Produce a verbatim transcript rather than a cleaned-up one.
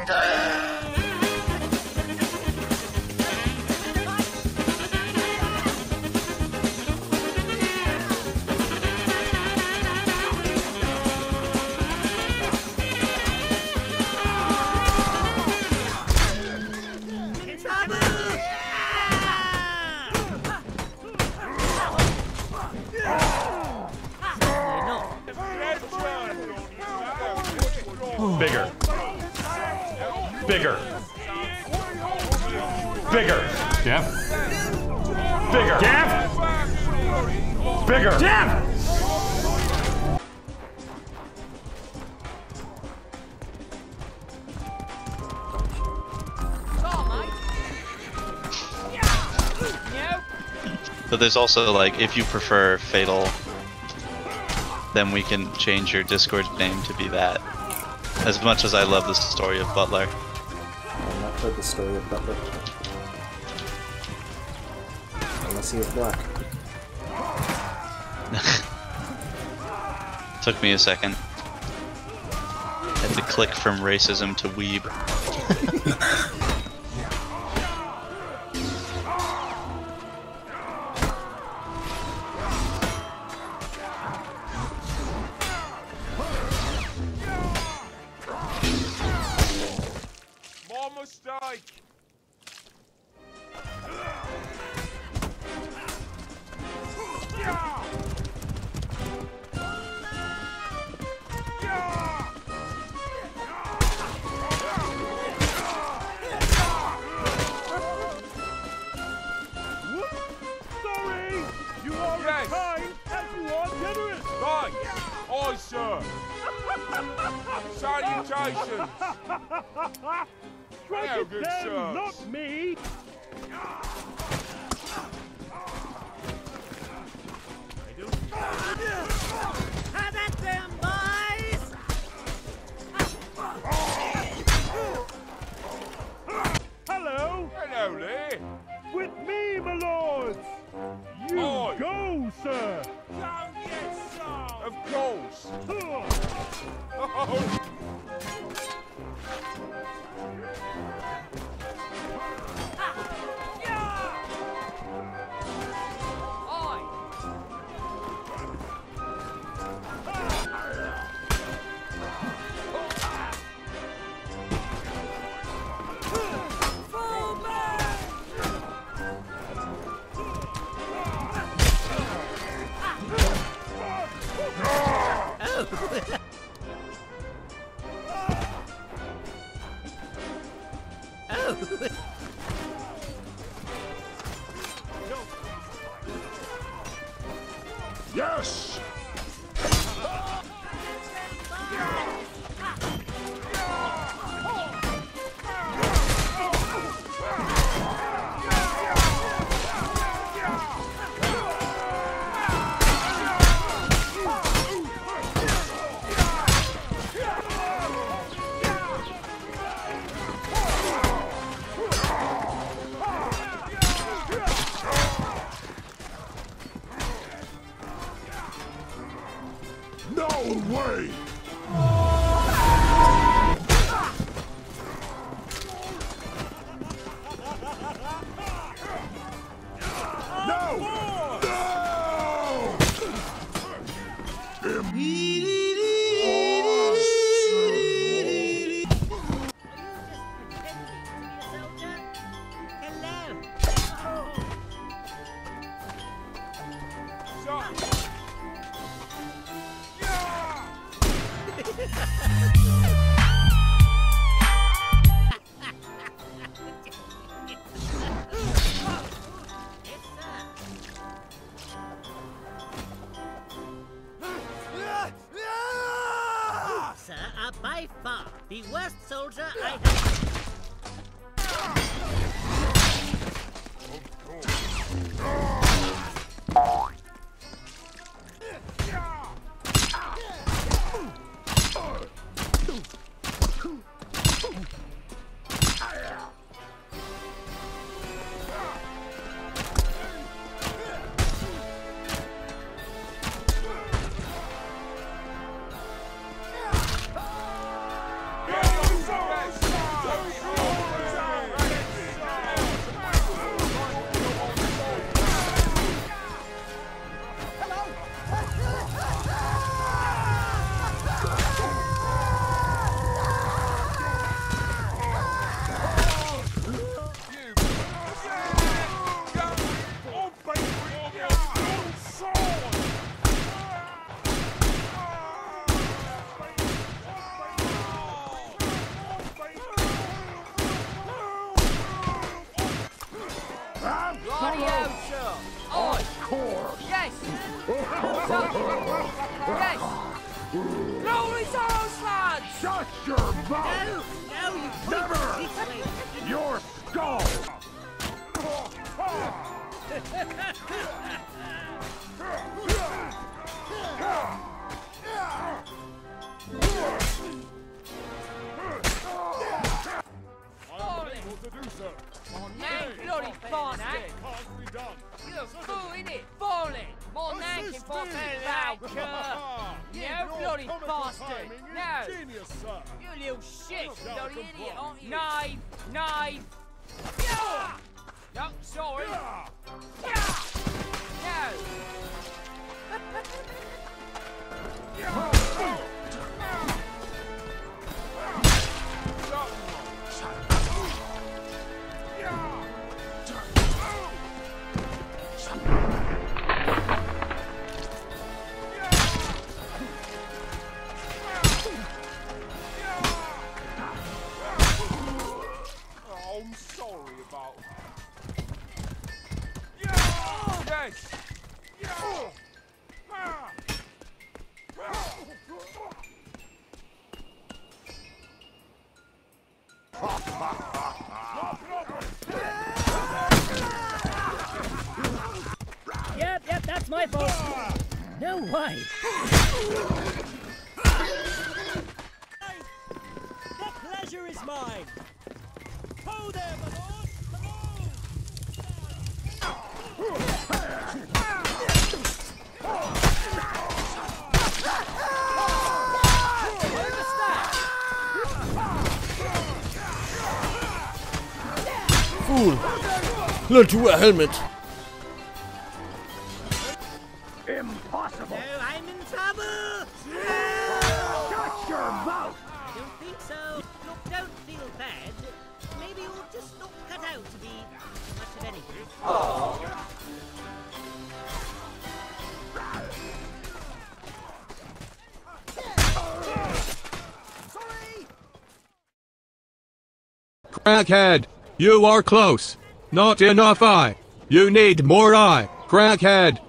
Bigger. Bigger. Bigger. Jeff. Bigger. Jeff. Bigger. Jeff. But there's also, like, if you prefer Fatal, then we can change your Discord name to be that. As much as I love the story of Butler. I've not heard the story of Butler. Unless he is black. Took me a second. Had to click from racism to weeb. Mistake! Sorry! You are Yes. kind and you are generous! Right! Aye, sir! Salutations! Try Hello, to good them, sirs. not me! Have at them, boys! Hello! Hello there! With me, my lords! You Aye. go, sir! Oh, yes, sir! Of course! Oh. Yes! No way! No! No! Sir are by far the worst soldier I have. Yes, sir! Yes! Glory's ours, lads! Shut your mouth! No, no, you Never! this way. Your skull! You bloody bastard! You're a fool, innit? Falling! More than hanking for loud cur! You bloody bastard! No! You little shit! You bloody idiot, aren't you? Knife! Knife! Yeah! No, sorry! Yeah! No! Oh, I'm sorry about. Yes. Yep, yep, that's my fault. No way. The pleasure is mine. Ho there, my lord. Fool! Learn to wear a helmet. Impossible! No, I'm in trouble. Shut your mouth! I don't think so. Look, don't feel bad. Maybe you're just not cut out to be much of anything. Crackhead, you are close. Not enough eye. You need more eye. Crackhead.